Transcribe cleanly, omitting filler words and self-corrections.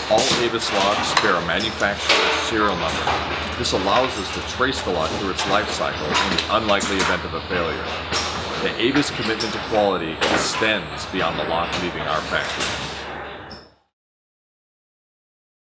All Avis locks bear a manufacturer's serial number. This allows us to trace the lock through its life cycle in the unlikely event of a failure. The Avis commitment to quality extends beyond the lock leaving our factory.